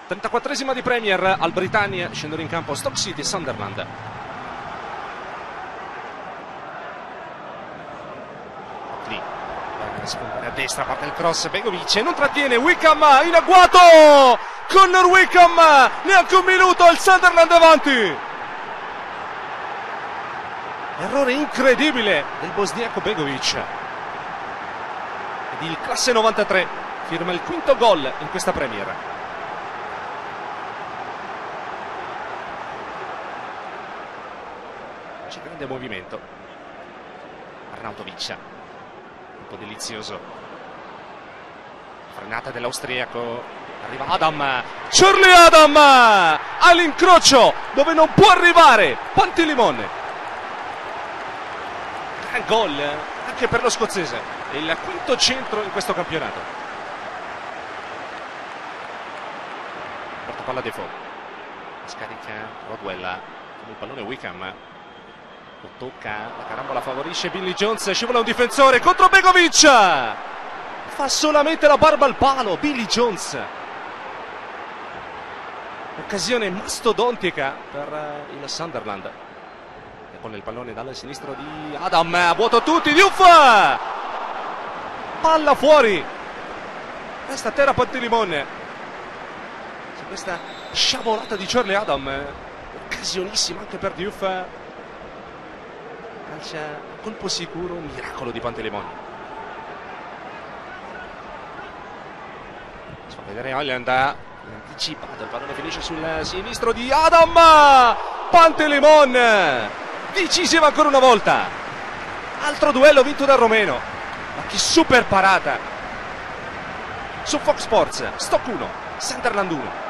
34esima di Premier al Britannia, scendono in campo Stoke City e Sunderland. Lì, a destra, parte il cross, Begovic non trattiene, Wickham in agguato! Connor Wickham, neanche un minuto, il Sunderland avanti! Errore incredibile del bosniaco Begovic. Ed il classe 93 firma il quinto gol in questa Premier. C'è grande movimento. Arnautovic, un po' delizioso. Frenata dell'austriaco. Arriva Adam, Charlie Adam all'incrocio dove non può arrivare Pantilimon. Gran gol anche per lo scozzese, è il quinto centro in questo campionato. Porta palla Defoe, scarica Rodwell con il pallone Wickham, lo tocca, la carambola favorisce Billy Jones, scivola un difensore contro Begovic, fa solamente la barba al palo Billy Jones. Occasione mastodontica per il Sunderland. E pone il pallone dal sinistro di Adam, a vuoto tutti, Diouf! Palla fuori. Resta a terra Pantilimon. Su questa sciabolata di Charlie Adam, occasionissima anche per Diouf. Calcia a colpo sicuro, un miracolo di Pantilimon. Si fa vedere Holland. Anticipato, il pallone finisce sul sinistro di Adam, Pantilimon decisiva ancora una volta, altro duello vinto da Romeno, ma che super parata su Fox Sports. Stoke 1, Sunderland 1.